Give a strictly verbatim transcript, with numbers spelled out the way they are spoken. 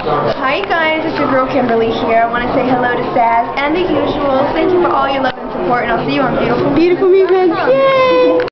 Hi guys, it's your girl Kimberly here. I want to say hello to Saz and the usual. Thank you for all your love and support, and I'll see you on Beautiful Beautiful Movements. Yay!